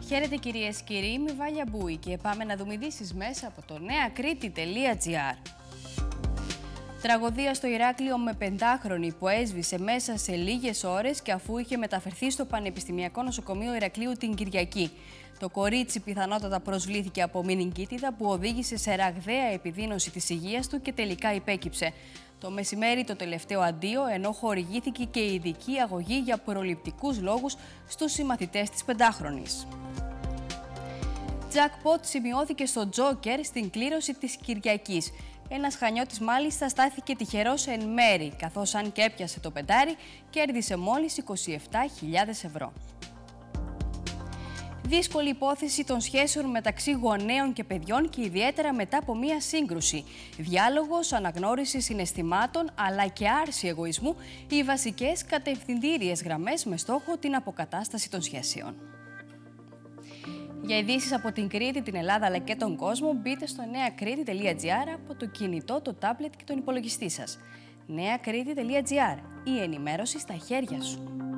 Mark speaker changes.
Speaker 1: Χαίρετε κυρίες και κύριοι, είμαι η Βάλια Μπούη και πάμε να δούμε ειδήσεις μέσα από το neakriti.gr. Τραγωδία στο Ηράκλειο με 5χρονη που έσβησε μέσα σε λίγες ώρες και αφού είχε μεταφερθεί στο Πανεπιστημιακό Νοσοκομείο Ηρακλείου την Κυριακή. Το κορίτσι πιθανότατα προσβλήθηκε από μηνυγκίτιδα που οδήγησε σε ραγδαία επιδείνωση της υγείας του και τελικά υπέκυψε. Το μεσημέρι το τελευταίο αντίο, ενώ χορηγήθηκε και ειδική αγωγή για προληπτικούς λόγους στους συμμαθητές της 5χρονης. Jackpot σημειώθηκε στο Τζόκερ στην κλήρωση της Κυριακής. Ένας Χανιώτης μάλιστα στάθηκε τυχερός εν μέρη, καθώς αν και έπιασε το πεντάρι, κέρδισε μόλις 27.000 ευρώ. Δύσκολη υπόθεση των σχέσεων μεταξύ γονέων και παιδιών και ιδιαίτερα μετά από μία σύγκρουση. Διάλογος, αναγνώριση συναισθημάτων αλλά και άρση εγωισμού, οι βασικές κατευθυντήριες γραμμές με στόχο την αποκατάσταση των σχέσεων. Για ειδήσεις από την Κρήτη, την Ελλάδα αλλά και τον κόσμο, μπείτε στο neakriti.gr από το κινητό, το τάμπλετ και τον υπολογιστή σας. neakriti.gr, η ενημέρωση στα χέρια σου.